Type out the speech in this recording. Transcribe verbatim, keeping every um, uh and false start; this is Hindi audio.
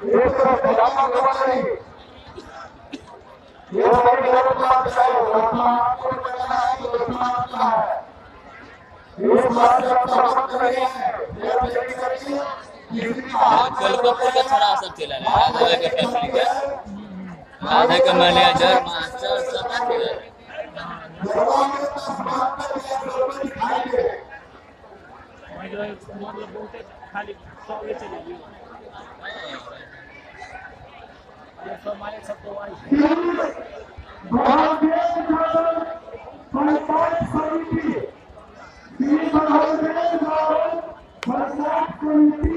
एक तरफ जामा खबर नहीं ये बड़ी गलत बात है। आपको कहना है कि आता है इस बात का सहमत नहीं है। मेरा यही करेंगे कलकत्ता का थोड़ा असर चला है आधा के फैमिली का आधा के मैनेजर मास्टर सब चला है। मतलब बहुत खाली सौ ये चलेगी ये सब हमारे सबको आई भारतीय जनता पार्टी समिति